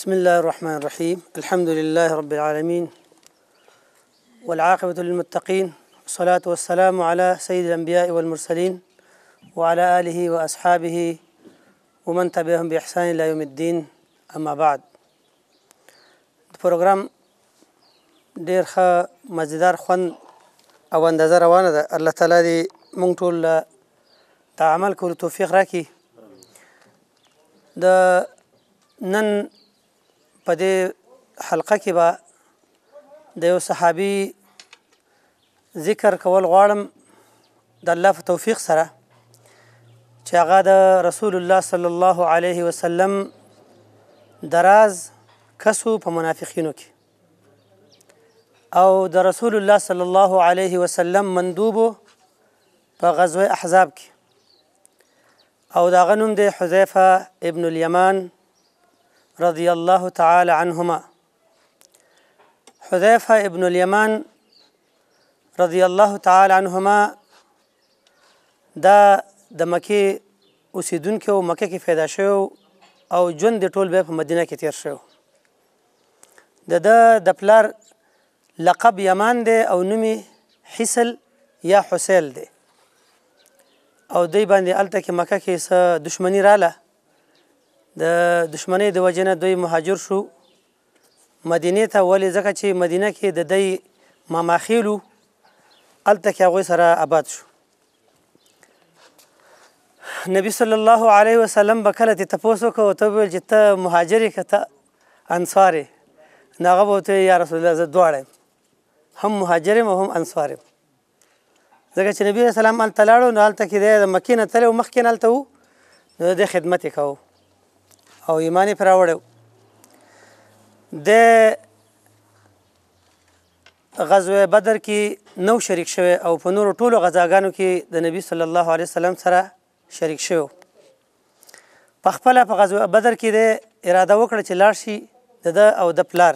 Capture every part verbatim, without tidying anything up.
بسم الله الرحمن الرحيم. الحمد لله رب العالمين والعاقبة للمتقين، والصلاة والسلام على سيد الأنبياء والمرسلين وعلى آله وأصحابه ومن تبعهم بإحسان إلى يوم الدين. أما بعد، پروګرام ډیر ښه مزیدار خوند او اندازه روانه ده. الله تعالی دې موږ ټول د عمل کولو توفیق راکړي. د نن په دې حلقه کې به د یو صحابي ذکر کول غواړم د الله په توفیق سره، چې هغه د رسول الله صلی الله علیه وسلم دراز کسو په منافقینو کې او د رسول الله صلی الله علیه وسلم مندوبو په غزوه احزاب کې، او د هغه نوم دی حذیفه ابن الیمان رضی الله تعالی عنهما. حذیفه ابن الیمان رضی الله تعالی عنهما دا د مکې اوسیدونکی و، مکې کې پیدا شوی او ژوند یې ټول بیا په مدینه کې تیر شوی. د ده د پلار لقب یمان دی او نوم حسل یا حسیل دی، او دوی باندې هلته کې مکه کې څه دشمني راله. د دشمنۍ د وجې نه دوی مهاجر شو مدینې ته. ولې؟ ځکه چې مدینه کې د دوی ماماخیل وو، هلته کې هغوی سره آباد شو. نبی صلی الله علیه وسلم به کله ترې تپوس وکړ، ورته وویل چې ته مهاجر یې که ته انصار یې؟ نو هغه به ورته ویل یا رسول الله زه دواړه یم، هم مهاجر یم او هم انصار یم. ځکه چې نبي علیه السلام هلته لاړو، نو هلته کې دی د مکې نه تللی و، مخکې نه هلته و، نو د دې خدمت یې کوو او ایمان یې پرې راوړی و. د غزوه بدر کې نو شریک شوی او په نورو ټولو غزاګانو کې د نبي صلی الله علیه وسلم سره شریک شوی. په خپله په غزوه بدر کې د اراده وکړه چې لاړ شي د ده او د پلار،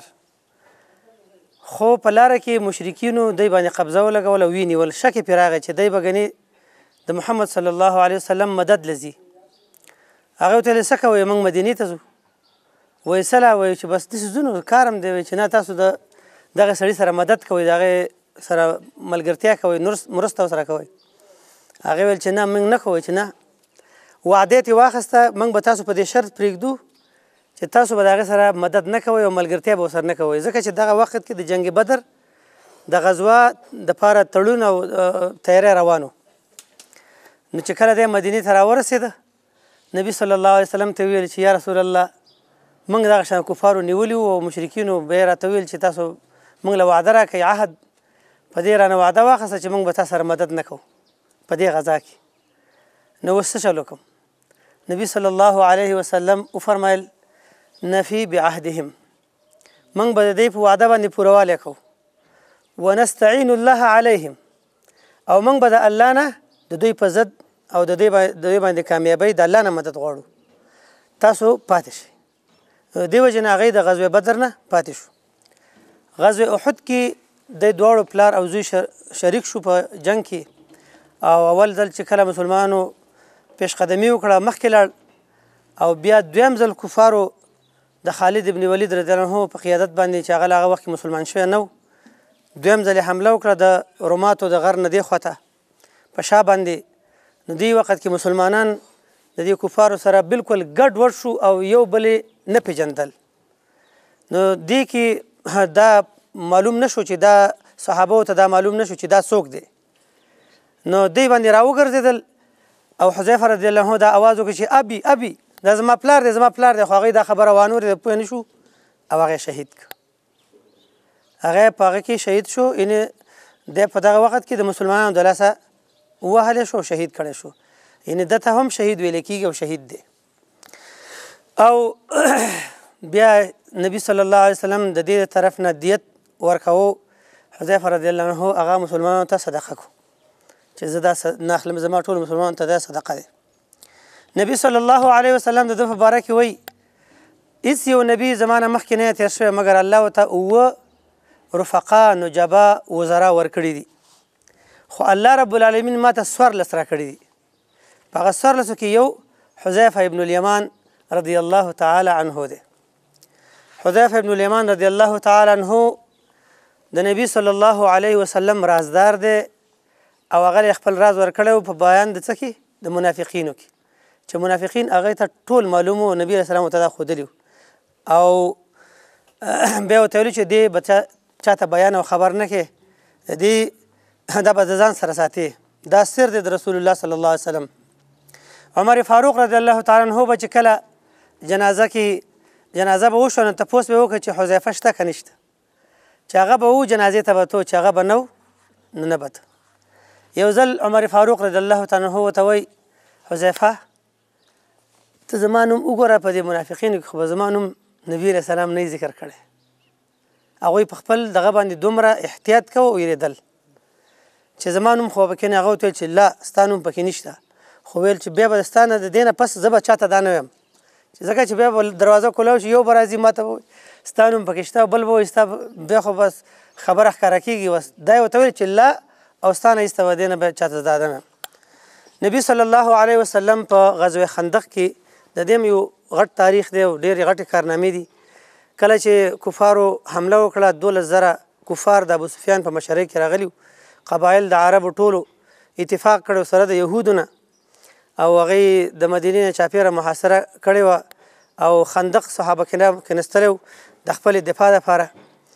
خو په لاره کې مشرکینو دوی باندې قبضه ولګول او وینیول. شک یې پرې راغی چې دوی به ګنې د محمد صلی الله علیه وسلم مدد لځي. هغه ورته ویل څه کوئ؟ موږ مدینې ته ځو. وایي سله؟ وایي چې بس داسې ځو نو کار هم دی. وایي چې نه، تاسو د دغه سړي سره مدد کوئ، د هغې سره ملګرتیا کوئ، مرسته ورسره کوئ. هغې ویل چې نه موږ نه کوو. چې نه، وعده یې ترې واخیسته، موږ به تاسو په دې شرط پرېږدو چې تاسو به د هغې سره مدد نه کوئ او ملګرتیا به ورسره نه کوئ. ځکه چې دغه وخت کې د جنګ بدر د غزوه دپاره تړون او تیاری روان و. نو چې کله دی مدینې ته راورسېده، نبي صلی الله علیه وسلم ته ویل چې یا رسول الله موږ دغه شان کفارو نیولي وو او مشرکینو به یې راته ویل چې تاسو موږ له وعده راکئ، عهد په دې رانه وعده واخیسته چې موږ به تا سره مدد نه کوو په دې غزا کې. نو اوس څه چل وکړم؟ نبي صلی الله علیه وسلم وفرمیل نفي بعهدهم، موږ به د دې په وعده باندې پوروالی کوو. ونستعین الله علیهم، او موږ به د الله نه د دوی په ضد او د دوی باندې کامیابی د الله نه مدد غواړو، تاسو پاتې شئ. دې وجې نه هغوی د غزوې بدر نه پاتې شو. غزوې احد کې د دواړو پلار او زوی شریک شو په جنګ کې، او اول ځل چې کله مسلمانانو پیشقدمي وکړه مخکې لاړ، او بیا دویم ځل کفارو د خالد ابن ولید رضی الله عنه په قیادت باندې چې هغه هغه وخت کې مسلمان شوی نه و، دویم ځل یې حمله وکړه د روماتو د غر نه دې خواته په شا باندې. نو دې وخت کې مسلمانان د دې کفارو سره بالکل ګډ وډ شو او یو بل یې نه پېژندل. نو دې کې دا معلوم نه شو چې دا صحابو ته دا معلوم نه شو چې دا څوک دی. نو دې باندې راوګرځېدل او حذیفه رضی الله عنه دا اواز وکړ چې ابي ابي، دا زما پلار دی زما پلار دی. خو هغوی دا خبره وانورېده، پوه نه شو او هغه شهید کړ. هغه په هغه کې شهید شو. یعنې دی په دغه وخت کې د مسلمانانو د لاسه ووهلی شو، شهید کړی شو. یعنې ده ته هم شهید ویلی کېږي او شهید دی. او بیا نبی صلی الله علیه وسلم د دې طرف نه دیت ورکوو. حذیفه رضی الله عنه هغه مسلمانانو ته صدقه کو چې زه دا نه اخلم، زما ټولو مسلمانانو ته دا صدقه دی. نبی صلی الله علیه وسلم د ده په باره کې وایي هېڅ یو نبي زما نه مخکې نه تېر شوی مګر الله ورته اووه رفقا نجبا وزرا ورکړي دي، خو الله رب العالمین ما ته څوارلس راکړي دي. په هغه څوارلسو کې یو حذیفه ابن الیمان رضی الله تعالی عنه دی. حذیفه ابن الیمان رضی الله تعالی عنه د نبی صلی الله علیه وسلم رازدار دی او هغه خپل راز ورکړی په بیان د څه کې د منافقینو کې چې منافقین هغه ته ټول معلوم و نبی علیه السلام ورته دا ښودلي او بیا ورته ویلي چې دې به چاته بیان او خبر نه کې دې دا به د ځان سره ساتي دا سر دی د رسول الله صلی الله علیه وسلم. عمر فاروق رضی الله تعالی عنه به چې کله جنازه کې جنازه به وشوه نو تپوس به وکړه چې حذیفه شته که نشته چې هغه به و جنازې ته به تو چې هغه به نه و نو نه به ته. یو ځل عمر فاروق رضی الله تعالی عنه ورته وایي حذیفه ته زما نوم وګوره په دې منافقینو کې خو به زما نوم نبي علیه السلام نه یې ذکر کړی. هغوی په خپل دغه باندې دومره احتیاط کوه او ویرېدل چې زما نوم خو به پکې نه هغه ورته ویل چې لا ستا نوم پکې نشته خو ویل چې بیا به ستا نه د دې نه پس زه به چاته دا نه ویم چې ځکه چې بیا به دروازه کولاو شي یو به راځي ما ته به ستا نوم پکې شته بل به وایي ستا بیا خو بس خبره ښکاره کېږي بس دا یې ورته ویل چې لا او ستا نه ایسته به دې نه بیا چاته دا نه ویم. نبي صلی الله علیه وسلم په غزوه خندق کې د دې یو غټ تاریخ دی او ډېرې غټې کارنامې دي. کله چې کفارو حمله وکړه دولس زره کفار د ابوسفیان په مشرۍ کې راغلي قبایل د عربو ټولو اتفاق کړی سره د یهودو نه او هغوی د مدینې نه چاپېره محاصره کړې وه او خندق صحابه کرام کېنستلی و د خپلې دفاع دپاره.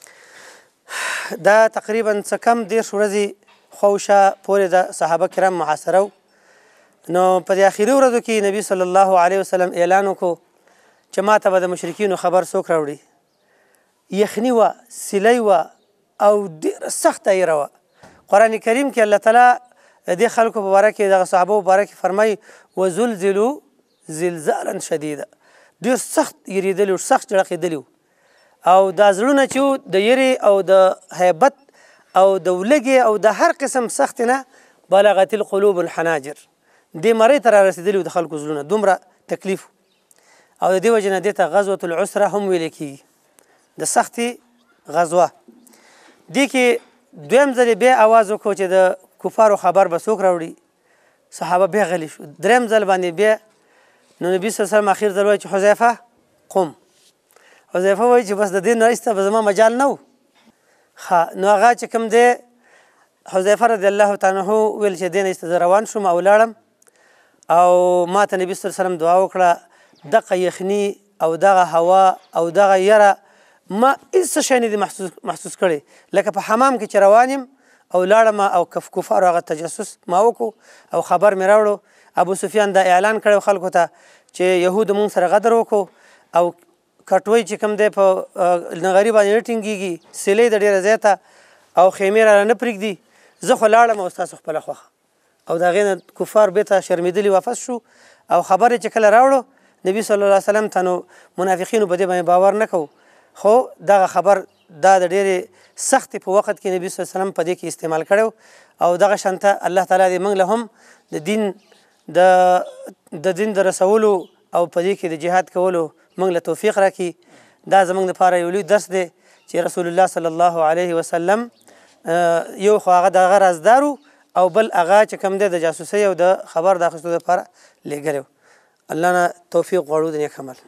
دا تقریبا څه کم دېرش ورځې خواوشا پورې د صحابه کرام محاصره و. نو په دې اخري ورځو کې نبي صلی الله علیه وسلم اعلان وکړو چې ما ته به د مشرکینو خبر څوک راوړي. یخني وه سیلی وه او ډېره سخته ایره وه. قرآن کریم کې الله تعالی د دې خلکو په باره کې دغه صحابو په باره کې فرمایي وزلزلو زلزالا شدیده ډېر سخت یېرېدلي وو سخت جړقېدلي وو او دا زړونه چې وو د یېرې او د هیبت او د ولږې او د هر قسم سختې نه بلغت القلوب الحناجر دې مرۍ ته را رسېدلي وو د خلکو زړونه دومره تکلیف او د دې وجې نه دې ته غزوة العسره هم ویلی کېږي د سختې غزوه. دې کې دویم ځل بیا اواز وکړو چې د کفارو خبر به څوک راوړي صحابه بیا غلي شو. دریم ځل باندې بیا نو نبي صلی الله علیه وسلم اخر ځل وایي چې حذیفه قم. حذیفه وایي چې بس د دې نه ایسته به زما مجال نه و ښه نو هغه چې کوم دی حذیفه رضی الله تعالی عنه ویل چې دې نه ایسته زه روان شوم او ولاړم او ما ته نبي صلی الله علیه وسلم دعا وکړه دغه یخني او دغه هوا او دغه یره ما هېڅ شی نه دي محسوس کړی لکه په حمام کې چې روان یم او لاړم او کف کفارو هغه تجسس ما وکړو او خبر مې راوړو. ابو سفیان دا اعلان کړی خلکو ته چې یهودو مونږ سره غدر وکړو او کټوۍ چې کوم دی په نغري باندې نه ټینګېږي سیلۍ د ډېره زیاته او خیمې را نه پرېږدي زه خو لاړم او ستاسو خپله خوښه او د هغې نه کفار بېرته شرمېدلي واپس شو او خبر یې چې کله راوړو نبي صلی الله علیه وسلم ته نو منافقینو په دې باندې باور نه کوو خو دغه خبر دا د ډېرې سختې په وخت کې نبي صلی الله علیه وسلم په دې کې استعمال کړی او دغه شانته الله تعالی دې موږ له هم د دین د د دین د رسولو او په دې کې د جهاد کولو موږ له توفیق راکړي. دا زموږ دپاره یو لوی درس دی چې رسول الله صلی الله علیه وسلم یو خو هغه دغه رازدار او بل هغه چې کوم دی د جاسوسۍ او د خبر د اخیستو دپاره لېږلی و. الله نه توفیق غواړو د نیک عمل.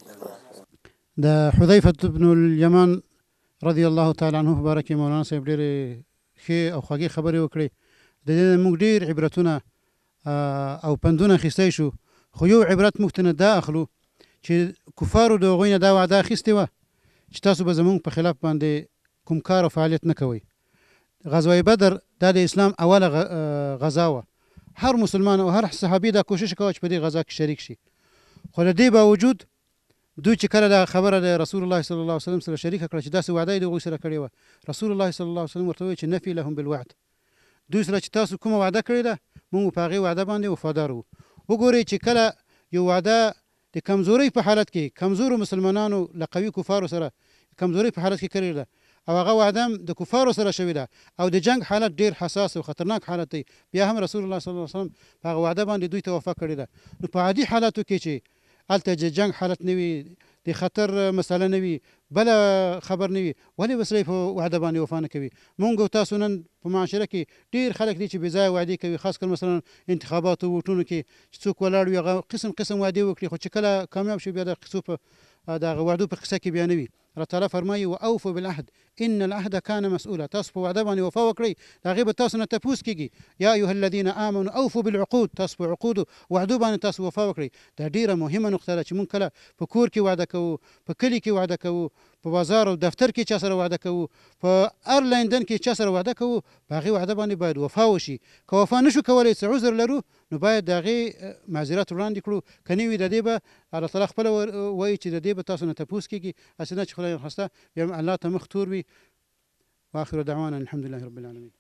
د حذیفه بن الیمان رضی الله تعالی عنه په باره کې مولانا صاحب ډېرې ښې او خوږې خبرې وکړې. د دې نه موږ ډېر عبرتونه او پندونه اخیستی شو خو یو عبرت موږ ته نه دا اخلو چې کفارو د هغوی نه دا وعده اخیستې وه چې تاسو به زموږ په خلاف باندې کوم کار او فعالیت نه کوئ. غزوه بدر دا د اسلام اوله غزا وه. هر مسلمان او هر صحابي دا کوشش کوه چې په دې غزا کې شریک شي خو له دې باوجود دوی چې کله دا خبره د رسول الله صلی الله علیه وسلم سره شریکه کړه چې داسې وعده یې د هغوی سره کړې وه رسول الله صلی الله علیه وسلم ورته وویل چې نفي لهم بالوعد دوی سره چې تاسو کومه وعده کړې ده موږ په هغې وعده باندې وفادار وو. وګورئ چې کله یو وعده د کمزورۍ په حالت کې کمزورو مسلمانانو له قوي کفارو سره کمزورۍ په حالت کې کړې ده او هغه وعده هم د کفارو سره شوې ده او د جنگ حالت ډېر حساس او خطرناک حالت دی بیا هم رسول الله صلی الله علیه وسلم په هغه وعده باندې دوی ته وفا کړې ده. نو په عادي حالاتو کې چې هلته د جنگ حالت نه وي د خطر مسله نه وي بله خبر نه وي ولې به سړی په وعده باندې وفا نه کوي. مونږ او تاسو نن په معاشره کې ډېر خلک دي چې بې ځایه وعدې کوي خاص کر مثلا انتخاباتو ووټونو کې چې څوک ولاړ وي هغه قسم قسم وعدې وکړي خو چې کله کامیاب شي بیا د قصو په د هغه وعدو په قصه کې بیا نه وي الله تعالی فرمایي واوفوا بالعهد ان العهد كان مسؤولا. تاسو په وعده باندې وفا وکړئ، د هغې به تاسو نه تپوس کېږي. یا ایها الذین آمنوا اوفوا بالعقود، تاسو په عقودو وعدو باندې تاسو وفا وکړئ. دا ډیره مهمه نقطه ده چې مونږ کله په کور کې وعده کوو، په کلي کې وعده کوو، په بازار او دفتر کې چا سره وعده کوو، په هر لندن کې چا سره وعده کوو، په هغې وعده باندې باید وفا وشي. که وفا نشو کولی، څه عذر لرو، نو باید د هغې معذرت وړاندې کړو. که نه وي د دې به الله تعالی خپله وایي چې د دې به تاسو نه تپوس کېږي. هسې نه چې خدای خواسته بیا الله ته مخ تور وي. واخر دعوانا الحمد لله رب العالمین.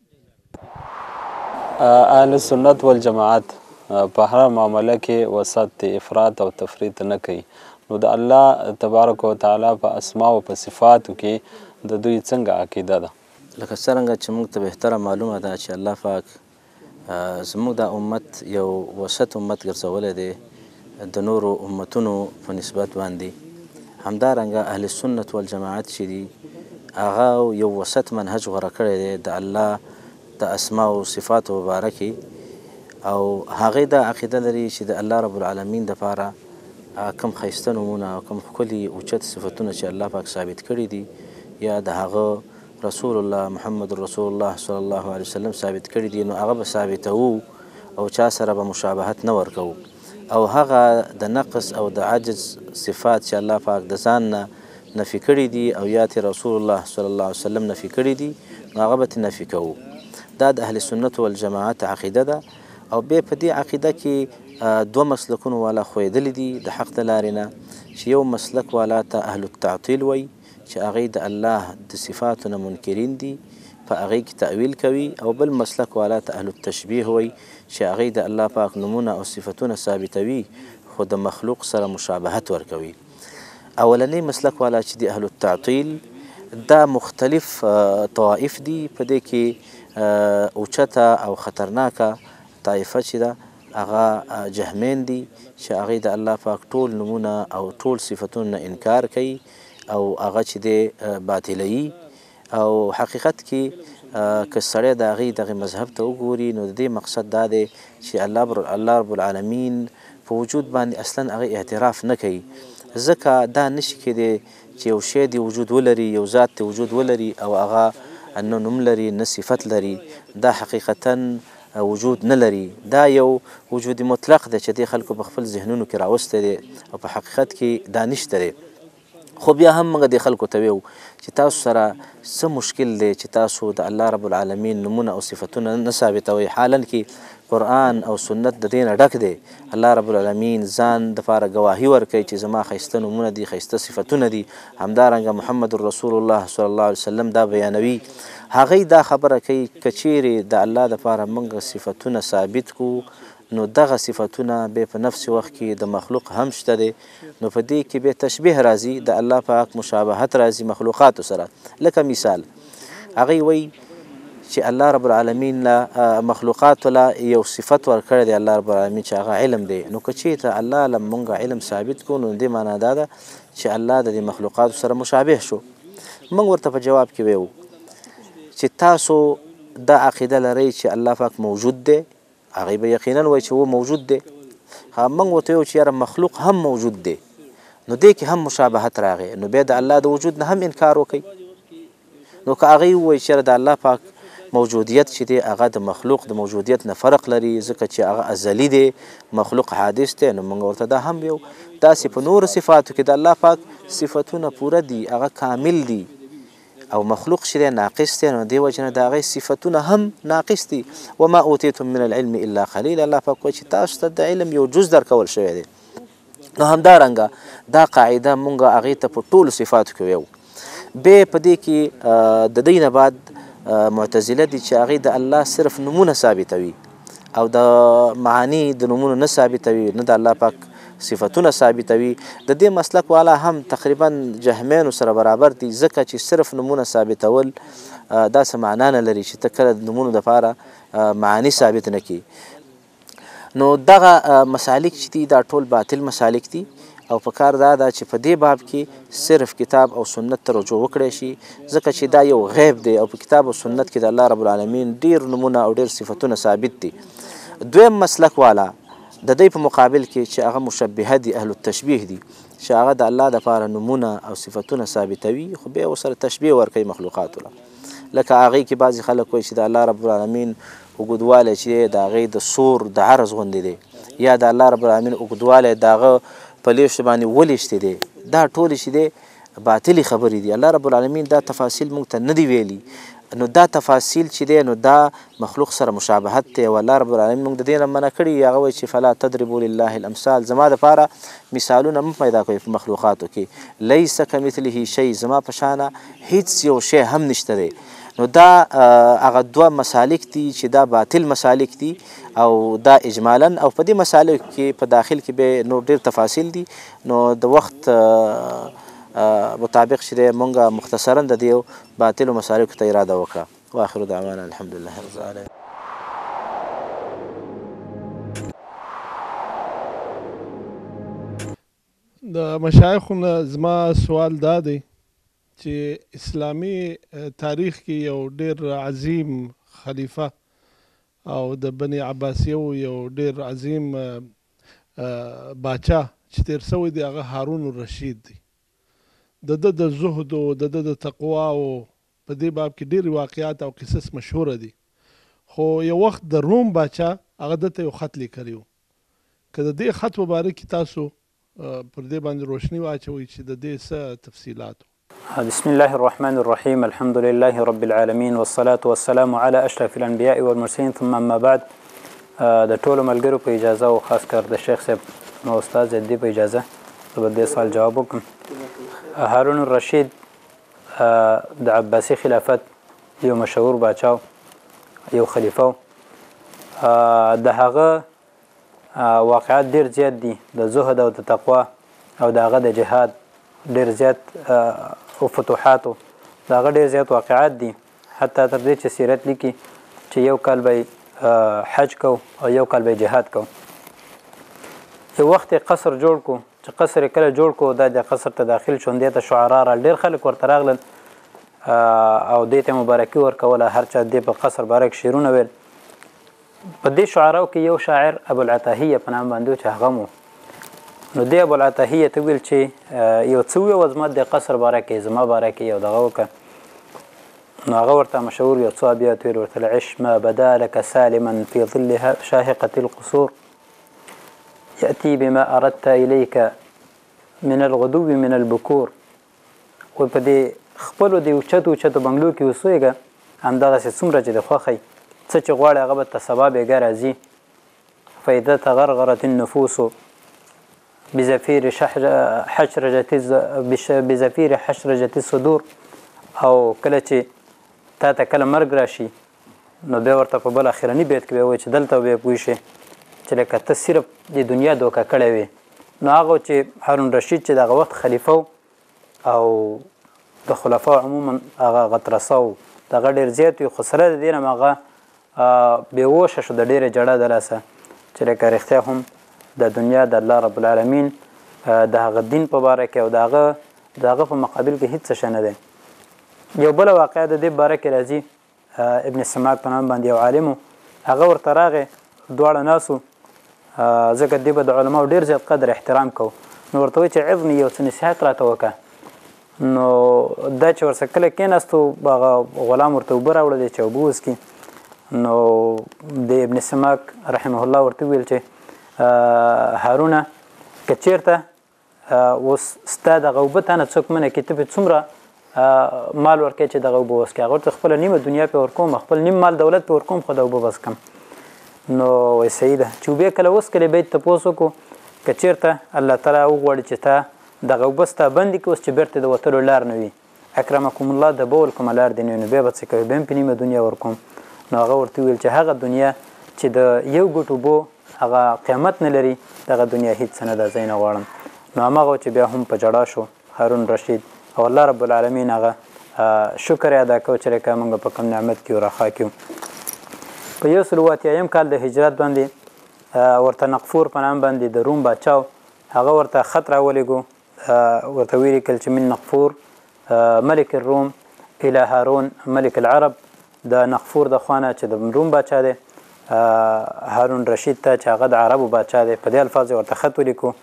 اهل سنت والجماعت په هر معامله کې وسط افراط او تفریط نه کوي. نو د الله تبارک و تعالی په اسماء او په صفاتو کې د دوی څنګه عقیده ده؟ لکه څرنګه چې موږ ته بهتره معلومه ده چې الله پاک زموږ دا امت یو وسط امت ګرځولی دی د نورو امتونو په نسبت باندې. همدارنګه اهل سنت والجماعت چې دي هغه یو وسط منهج غوره کړی دی د الله د اسماء او صفاتو مبارکې، او هغې دا عقیده لري چې د الله رب العالمین دپاره کم ښایسته نومونه او کم ښکلي اوچت صفتونه چې الله پاک ثابت کړي دي یا د هغه رسول الله محمد رسول الله صلی الله علیه وسلم ثابت کړي دي، نو هغه به ثابتوو او چا سره به مشابهت نه ورکوو. او هغه د نقص او د عجز صفات چې الله پاک د ځان نه نفي کړي دي او یا ترې رسول الله صلی الله علیه وسلم نفي کړي دي، نو هغه به ترې نفي کوو. دا د اهل سنت والجماعت عقیده ده. او بیا په دې عقیده کې دوه مسلکونو والا ښویېدلي دي د حق د لارې نه، چې یو مسلک والا ته اهل التعطیل وایي چې هغې د الله د صفاتو نه منکرین دي، په هغې کې تأویل کوي. او بل مسلک والا ته اهل التشبیه وایي چې هغې د الله پاک نومونه او صفتونه ثابتوي خو د مخلوق سره مشابهت ورکوي. اولنی مسلک والا چې د اهل التعطیل دا مختلف طوائف دي، په دې کې اوچته او خطرناکه طایفه چې ده هغه جهمین دي چې هغې د الله پاک ټول نومونه او ټول صفتونه نه انکار کوي او هغه چې دی باطلوي. او حقیقت کې که سړی د هغې دغې مذهب ته وګوري نو د دې مقصد دا دی چې الله رب العالمین په وجود باندې اصلا هغې اعتراف نه کوي، ځکه دا نشي کېدی چې یو شی دی وجود ولري، یو ذات دی وجود ولري او هغه نه نوم لري نه صفت لري. دا حقیقتا وجود نه لري، دا یو وجود مطلق دی چې دې خلکو په خپل ذهنونو کې راوستی دی او په حقیقت کې دا نشته دی. خو بیا هم موږ دې خلکو ته ویو چې تاسو سره څه مشکل دی چې تاسو د الله رب العالمین نومونه او صفتونه نه ثابتوئ، حالا کې قرآن او سنت د دې نه ډک دی. الله رب العالمین ځان دپاره ګواهي ورکوي چې زما ښایسته نومونه دي، ښایسته صفتونه دي. همدارنګه محمد رسول الله صلی الله علیه وسلم دا بیانوي. هغوی دا خبره کوي که چیرې د الله دپاره موږ صفتونه ثابت کړو نو دغه صفتونه بیا په نفس وخت کې د مخلوق هم شته دی، نو په دې کې بیا تشبیه راځي، د الله پاک مشابهت راځي مخلوقاتو سره. لکه مثال هغوی وایي چې الله رب العالمین له مخلوقاتو له یو صفت ورکړی دی الله رب العالمین چې هغه علم دی. نو که چېرته الله له مونږ علم ثابت کړو نو دې معنا دا ده چې الله د دې مخلوقاتو سره مشابه شو. موږ ورته په جواب کې ویو چې تاسو دا عقیده لرئ چې الله پاک موجود دی، هغوی به یقینا وایي چې و موجود دی. موږ ورته ویو چې یاره مخلوق هم موجود دی، نو دې کې هم مشابهت راغی، نو بیا د الله د وجود نه هم انکار وکړئ. نو که هغوی ووایي چې د الله پاک موجودیت چې دی هغه د مخلوق د موجودیت نه فرق لري ځکه چې هغه ازلی دی، مخلوق حادث دی، نو موږ ورته دا هم ویو. داسې په نورو صفاتو کې د الله پاک صفتونه پوره دي، هغه کامل دي، او مخلوق چې دی ناقص دی، نو دې وجې نه د هغې صفتونه هم ناقص دي. وما اوتیتم من العلم الا قلیل، الله پاک وایي چې تاسو ته د علم یو جز درکول شوی دی. نو همدارنګه دا قاعده مونږ هغې ته په ټولو صفاتو کې ویو. بیا په دې کې د دې نه بعد معتزله دي چې هغې د الله صرف نومونه ثابتوي او د معانی د نومونو نه ثابتوي، نه د الله پاک صفتونه ثابتوي. د دې مسلک والا هم تقریبا جهمینو سره برابر دي، ځکه چې صرف نومونه ثابتول دا څه معنا نه لري چې ته کله د نومونو دپاره معانی ثابت نه کړي. نو دغه مسالک چې دي دا ټول باطل مسالک دي، او په کار دا ده چې په دې باب کې صرف کتاب او سنت ته رجوع وکړی شي، ځکه چې دا یو غیب دی او په کتاب او سنت کې د الله رب العالمین ډیر نومونه او ډیر صفتونه ثابت دي. دویم مسلک والا د دې په مقابل کې چې هغه مشبهه دي، اهل التشبیه دي، چې هغه د الله دپاره نومونه او صفتونه ثابتوي خو بیا ورسره تشبیه ورکوي مخلوقاتو له لکه هغې کې بعضې خلک وایي چې د الله رب العالمین اوږدوالی چې دی د هغې د سور د عرض غوندې دی یا د الله رب العالمین اوږدوالی د هغه په لیشت باندې ولېشتې دی دا ټولې چې دی باطلې خبرې دي. الله رب العالمین دا تفاصیل موږ ته نه دي ویلي نو دا تفاصیل چې دی نو دا مخلوق سره مشابهت دی او الله رب العالمین موږ د دې نه منع کړي هغه وایي چې فلا تضربوا لله الامثال زما دپاره مثالونه مه پیدا کوئ په مخلوقاتو کې لیس کمثله شی زما په شانه هیڅ یو شی هم نشته دی. نو دا هغه دوه مسالک دي چې دا باطل مسالک دي او دا اجمالا او په دې مسالک کې په داخل کې به نور ډېر تفاصیل دي نو د وخت مطابق چې دی مونږ مختصرا د دې باطلو مسالکو ته اراده وکړه. واخر دعوانا الحمدلله رب العالمین. د مشایخو نه زما سوال دا دی چې اسلامي تاریخ کې یو ډېر عظیم خلیفه او د بني عباسیو یو ډېر عظیم باچا چې تیر سوی دی هغه هارون الرشید دی. د ده د زهد او د ده د تقوا او په دې باب کې ډېرې واقعات او قصص مشهوره دي خو یو وخت د روم باچا هغه ده ته یو خط لیکلی و که د دې خط مبارک کې تاسو پر دې باندې روشني واچوئ چې د دې څه تفصیلات. بسم الله الرحمن الرحيم الحمد لله رب العالمين والصلاة والسلام على أشرف الأنبياء والمرسلين ثم أما بعد د ټولو ملګرو په اجازه او خاص کر د شیخ صاحب نو استاد زدي په اجازه زه به دې سوال جواب وکړم. هارون الرشید د عباسي خلافت یو مشهور باچا یو خلیفه د هغه واقعات ډېر زیات دي د زهد او د تقوا او د هغه د جهاد ډېر زیات او فتوحاتو د هغه ډېر زیات واقعات دي حتی تر دې چې سیرت لیکي چې یو کال به حج کو او یو کال به جهاد کو. یو وخت قصر جوړ کو چې قصر یې کله جوړ کو دا د قصر ته داخل شو دې ته شعرا را ډېر خلک ورته راغلل او دې ته مبارکي ورکوله هر چا دې په قصر باره کې شعرونه ویل. په دې شعراو کې یو شاعر ابوالعتاهیه په نام باندې چې هغه مو نو دې ابوالعتاهیه ته ویل چې یو څه ووایه زما د قصر باره کې زما باره کې یو دغه وکړه نو هغه ورته مشهور یو څو ابیات ویل ورته العش ما بدا لك سالما في ظلها شاهقة القصور يأتي بما أردت إليك من الغدو من البكور. و په دې خپلو دې اوچتو اوچتو بنګلو کې اوسېږه همدغسې څومره چې د خوښی څه چې غواړي هغه به ته سبا بېګا راځي. فإذا تغرغرت النفوس بزفير حشرجة بزفير حشرجة الصدور او کله چې تا ته کله مرګ راشي نو بیا ورته په بل اخرني بیت کې به وایي چې دلته به پوه شي چې لکه ته صرف د دنیا دوکه کړی وې. نو هغه چې هارون رشید چې دغه وخت خلیفه او د خلفاو عموما هغه غطرسه و دغه ډېر زیات وي خو سره د دې نه هغه بېهوشه شو د ډېرې جړه د لاسه چې لکه رښتیا هم د دنیا د الله رب العالمین د هغه دین په باره کې او د هغه د هغه په مقابل کې هېڅ څه نه دی. یو بله واقعه د دې باره کې راځي ابن سماک په نام باندې یو عالم و هغه ورته راغی دواړه ناسو ځکه دې به د علماو ډېر زیات قدر احترام کو نو ورته وایي چې عظني یو څه نصیحت راته وکړه. نو دا چې ورسره کله کېناستو هغه غلام ورته اوبه راوړلې چې اوبه وڅکي نو د ابن سماک رحمه الله ورته وویل چې هارونه که چېرته اوس ستا دغه اوبه تا نه څوک منع کړي ته پرې څومره مال ورکوې چې دغه اوبه وڅکې هغه ورته خپله نیمه دنیا پرې ورکوم خپل نیم مال دولت پرې ورکوم خو د اوبه بس کم. نو وایي صحیح ده چې اوبې کله وڅکلې بیا یې تپوس وکړو که چېرته الله تعالی وغواړي چې تا دغه اوبه ستا بندې کړي اوس چې بېرته د وتلو لار نه وي اکرمکم الله د بول کومه لار دې نه وي نو بیا به څه کوې بیا هم پرې نیمه دنیا ورکوم. نو هغه ورته وویل چې هغه دنیا چې د یو ګوټ اوبو هغه قیامت نه لري دغه دنیا هیڅ څه نه ده زه یې نه غواړم. نو هماغه چې بیا هم په جړا شو هارون رشید او الله رب العالمین هغه شکر یې ادا کوو چې لکه موږ په کوم نعمت کې و رخا کې په یو سل اووه اتیایم کال د هجرت باندې ورته نقفور په نام باندې د روم باچا هغه ورته خط راولېږو ورته ویې لیکل چې من نقفور ملک الروم الى هارون ملک العرب د نقفور د خوا نه چې د روم باچا دی هارون رشید ته چې هغه د عربو باچا دی په دې الفاظ ورته خط ولیکو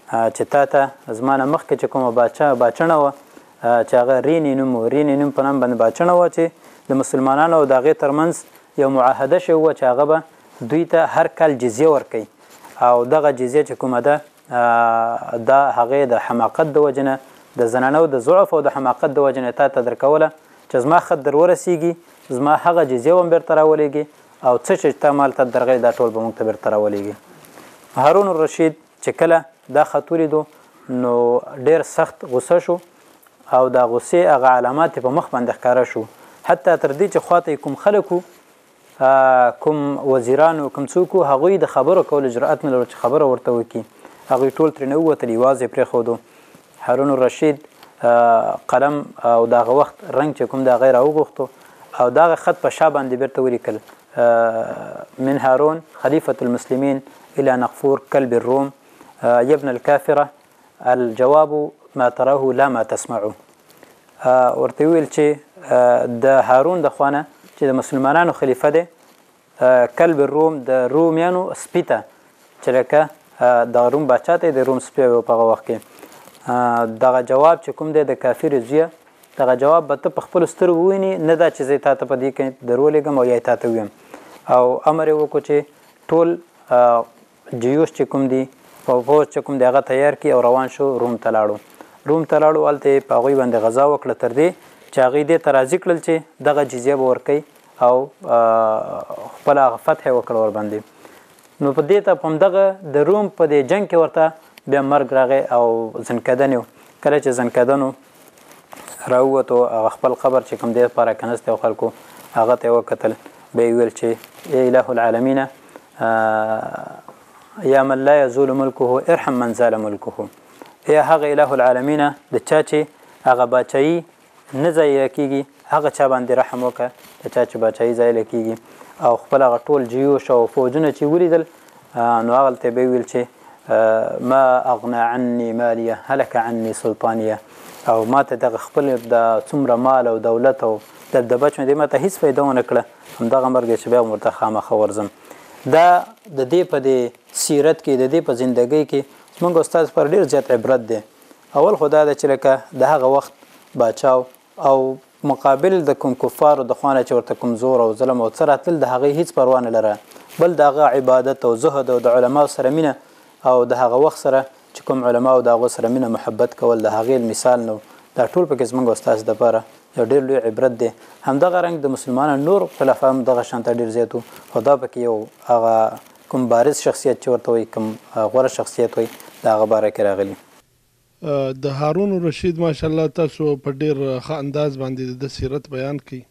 چې تا ته زما نه مخکې چې کومه باچا باچڼه وه چې هغه رینې نوم و رینې نوم په نام باندې باچڼه وه چې د مسلمانانو او د هغې ترمنځ یو معاهده شوې وه چې هغه به دوی ته هر کال جزیه ورکوي او دغه جزیه چې کومه ده دا هغې د حماقت د وجې نه د زنانو د ضعف او د حماقت د وجې نه تا ته درکوله چې زما خط در ورسیږي زما هغه جزیه هم بیرته راولېږي او څه چې تا مال ته درغلی دا ټول به موږ ته بیرته راولېږي. هارون الرشید چې کله دا خط ولیدو نو ډېر سخت غصه شو او دا غصې هغه علامات په مخ باندې ښکاره شو، حتی تر دې چې خواته کوم خلک وو کوم وزیران و کوم څوک وو هغوی د خبرو کولو جرأت نه لرل چې خبره ورته وکړي، هغوی ټول ترې نه ووتل، یوازې یې پرېښودو. هارون الرشید قلم او دغه وخت رنګ چې کوم د هغې راوغوښتو او دغه خط په شا باندې بیرته ولیکل من هارون خلیفة المسلمین الى نقفور کلب الروم یبن الکافره الجواب ما تراه لا ما تسمعو. ورته ویل چې د هارون د خوانه چې د مسلمانانو خلیفه دی کلب الروم د رومیانو سپي ته چې لکه د روم باچا ته د روم سپی و په هغه وخت کې دغه جواب چې کوم دی د کافر زویه دغه جواب به ته په خپلو سترګو وویني، نه دا چې زه تا ته په دې کې درولېږم او یا یې تا ته ویم. او امر یې وکړو چې ټول جیوش چې کوم دي پوځ چې کوم دی هغه تیار کړي او روان شو روم ته لاړو. روم ته لاړو هلته یې په هغوی باندې غذا وکړه تر دې چې هغوی دې ته راضي کړل چې دغه جزیه به ورکوي او خپله هغه فتح یې وکړه ورباندې. نو په دې ته په همدغه د روم په دې جنګ کې ورته بیا مرګ راغی او زنکدن و. کله چې زنکدن و راووتو هغه خپل قبر چې کوم دی لپاره کنستی او خلکو هغه ته یې وکتل، به یې ویل چې ای اله العالمین یا من لا یزول ملکه ارحم من زال ملکه، ای هغه اله العالمین د چا چې هغه باچایي نه ضایع کېږي هغه چا باندې رحم وکړه د چا چې باچایي ضایع کېږي. او خپل هغه ټول جیوش او فوجونه چې ولیدل نو هغلته به یې ویل چې ما اغنى عني ماليه هلك عني سلطانيه، او ما ته دغه خپل د څومره مال او دولت او دبدبه چې دی ما ته هیڅ فایده ونه کړه، همدغه مرګ چې بیا ورته خامخه ورځم. دا د دې په دې سیرت کې د دې په زندګۍ کې زموږ استاد پر ډېر زیات عبرت دی. اول خو دا ده چې لکه د هغه وخت باچاو او مقابل د کوم کفارو د خوانه چې ورته کوم زور او ظلم او څه راتلل د هغې هیڅ پروا نه لره، بل د هغه عبادت او زهد او د علماو سره مینه او د هغه وخت سره چې کوم علماو د هغو سره مینه محبت کول د هغې مثال نو. دا ټول پکې زموږ استاد دپاره یو ډېر لوی عبرت دی. همدغه رنګ د مسلمانانو نور خلفا هم دغه شانته ډېر زیات وو، خو دا پکې یو هغه کوم بارز شخصیت چې ورته وایي کوم غوره شخصیت وایي د هغه باره کې راغلي. د هارون الرشید ماشاءالله تاسو په ډېر ښه انداز باندې د سیرت بیان کړي.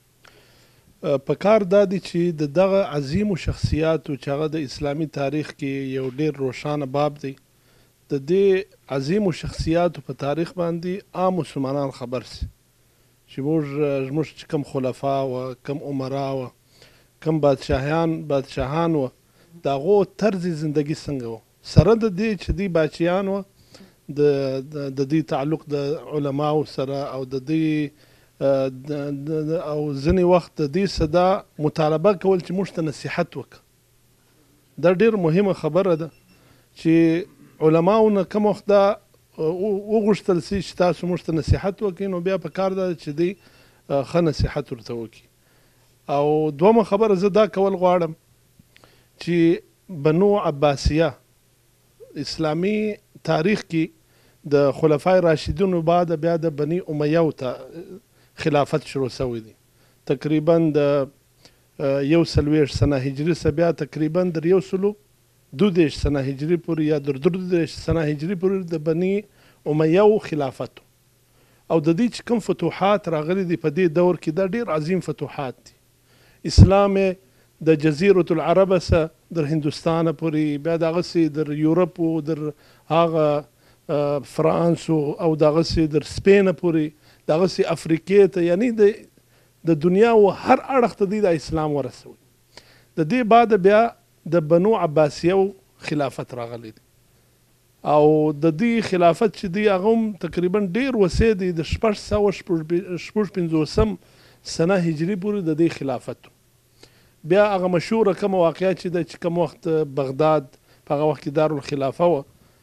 په کار دا دی چې د دغه عظیمو شخصیاتو چې هغه د اسلامي تاریخ کې یو ډېر روښانه باب دی، د دې عظیمو شخصیاتو په تاریخ باندې عام مسلمانان خبر سي چې موږ زموږ چې کوم خلفا وه کوم عمرا وه کوم بادشاهان بادشاهان وه د هغو طرز زندګي څنګه وه، سره د دې چې دوی باچیان وه د د دې تعلق د علماو سره او د دې او ځینې وخت د دې صدا مطالبه کول چې موږ ته نصیحت وکړه. دا ډېر مهمه خبره ده چې علماو نه کوم وخت دا وغوښتل سي چې تاسو موږ ته نصیحت وکړئ، نو بیا په کار ده چې دوی ښه نصیحت ورته وکړي. او دومه خبره زه دا کول غواړم چې بنو عباسیه اسلامي تاریخ کې د خلفای راشدینو بعد بیا د بني امیو ته خلافت شروع شوی دی. تقریبا د یو څلوېښت سنه هجري څخه بیا تقریبا در یو سلو دو دېرش سنه هجري پورې یا در درې دېرش سنه هجري پورې د بني امیو خلافت او د دې چې کوم فتوحات راغلي دي په دې دور کې دا ډېر عظیم فتوحات دي. اسلام د جزیرة العرب څخه در هندوستانه پورې بیا دغسې در یورپ او در هغه فرانس او دغسې در سپینه پورې دغسې افریقې ته یعنی د د دنیا و هر اړخ ته دوی د اسلام ورسوي. د دې بعد بیا د بنو عباسیو خلافت راغلی دی او د دې خلافت چې دی هغه هم تقریبا ډېر وسع دی د شپږ سوه شپږ پنځوسم سنه هجري پورې د دې خلافت. بیا هغه مشهوره کومه واقعه چې ده چې کوم وخت بغداد په هغه وخت کې دارالخلافه وه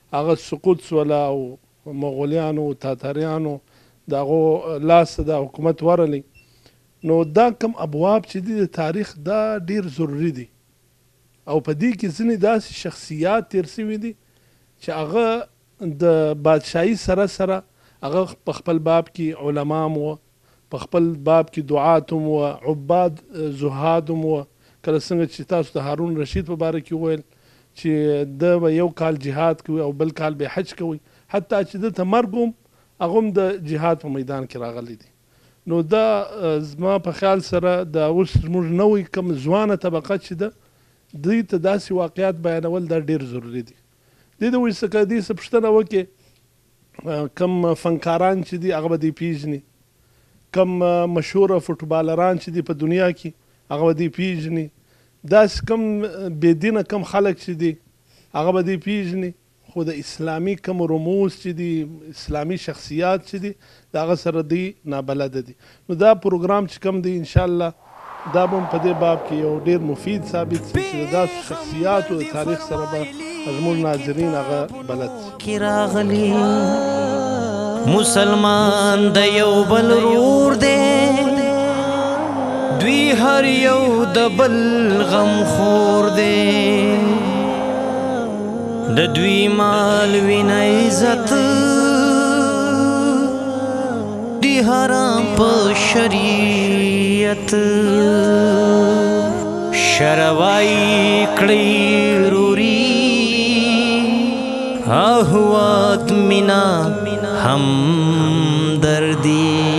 هغه سقوط سوله او مغولیانو تاتاریانو د هغو لاس د حکومت ورلی. نو دا کم ابواب چې دي د تاریخ دا ډیر ضروری دي او په دې کې ځینې داسې شخصیات تیر سوي دي چې هغه د بادشاهي سره سره هغه په خپل باب کې علما مو، په خپل باب کې دعات مو، عباد زهاد مو. کله څنګه چې تاسو د هارون رشید په باره کې وویل چې د به یو کال جهاد کوي او بل کال به حج کوي، حتی چې د ته مرګ هم هغه هم د جهاد په میدان کې راغلی دي. نو دا زما په خیال سره د اوس زموږ نوی کم ځوانه طبقه چې ده دوی ته داسې واقعیات بیانول دا ډیر ضروري دي. دې د وایي څه که دې څه پوښتنه وکړې کم فنکاران چې دي هغه به دې پیژني، کم مشهوره فوټبالران چې دي په دنیا کې هغه به دې پیژني، داسې کم بېدینه کم خلک چې دي هغه به دې پیژني. خو د اسلامي کم رموز چې دي، اسلامي شخصیات چې دي د هغه سره دی نابلده دي. نو دا پروګرام چې کم دی انشاءالله دا به هم په دې باب کې یو ډیر مفید ثابت شي چې د داسې شخصیاتو د تاریخ سره به زموږ ناظرین هغه بلد شي. راغلی مسلمان د یو بل رور دی، دوی هر یو د بل غم خور دی، د دوی مال وینا عزت دی حرام په شریعت، شروائی کړی روري احوات مینا ہم دردی.